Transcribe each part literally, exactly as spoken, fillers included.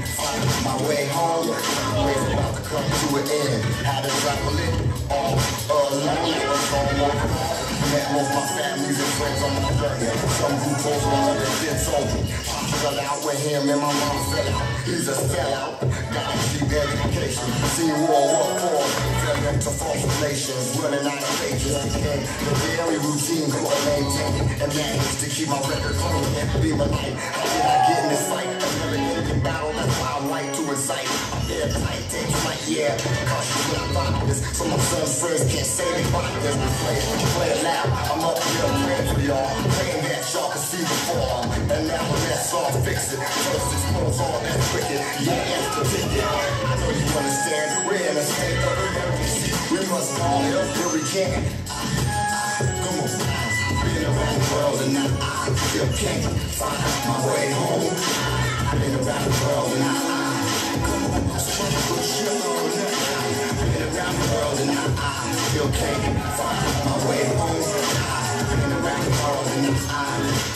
find my way home. We're about to come to an end. Had to travel it all alone. Was almost wrong. Met most my families and friends on my journey. Some who told me others did told me. I fell out with him and my mom fell out. He's a sellout. Got a cheap education. Seen war, what for? Fell into false relations. Running out of pages. Became the daily routine. Could maintain and manage to keep my record clean. And be my life. How did I get in this fight? Another hidden battle. That's why I like to incite. I'm there tight. Take flight, yeah. Cautious when I find this. So my son's friends can't say they find this. Play it, play it loud. I'm up here praying for y'all. Praying that y'all can see the form. And now when that's all, fix it. First expose all that cricket. Yeah, it's the ticket. I know you understand. We're in a state of emergency. We must all help where we can. Come on. Been around the world and now I still can't find my way home. Been around the world and now I come on. Put shit on now. Been around the world and now I still can't find my way home. Been around the world and now I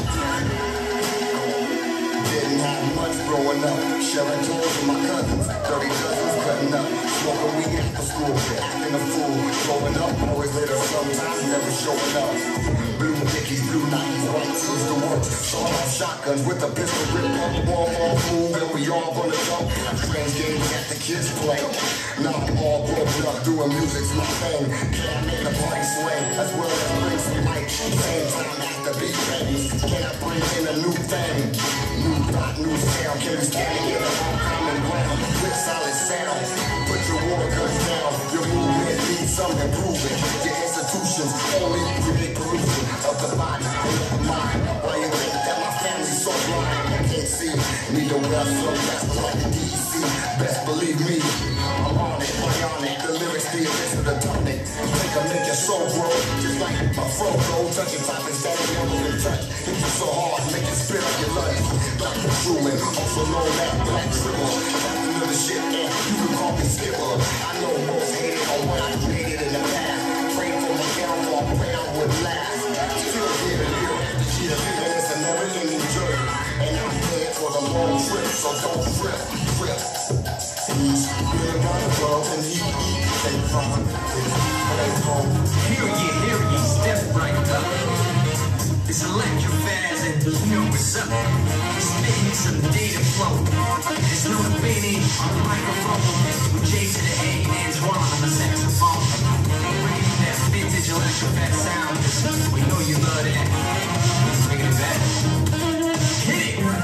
didn't have much growing up. Sharing toys with my cousins, thirty cousins cutting up. Smoking weed after school, acting a fool. Growing up, always later, sometimes never showing up. Blue Dickies, blue Nikes, white tees, the works. Showing off shotguns with a pistol grip up. One more move and we all gonna jump. Strange games that the kids play. Now I'm all broken up, doing music's my thing. Can't make a party swing, as well as bring some light. Same time after beat baby. Can I bring in a new thing? New thought, new sound. Can we stand in a common ground with solid sound? Put your war guns down. Your movement needs some improvement. Your institutions only predict pollution of the body and of the mind. Why you think that my family's so blind? I can't see. Need to wear some glasses like the D C. Best believe me, I'm on it, bionic. The lyrics be a bit of the tonic. Think I make your soul grow, just like my fro go. Touching top and standing never in touch. Hit you so hard, make it spit up your lungs. Doctor Truman, also known as Black Tribble. That's another shit, and you can call me Skipper. I know most hate it on what I created in the past. Pray for my downfall, pray I would last. Still here to live after she the biggest and know it in New Jersey. And I'm here for the long trip, so don't trip, trip. Been around the world and he eat, they find it home. Hear ye, hear ye, step right up. It's electric and you know what's up. It's making some data flow. There's no debating on the microphone. With J to the A and Antoine on the saxophone. Bringing that vintage electric sound. We know you love it. Bringing it back. Hit it!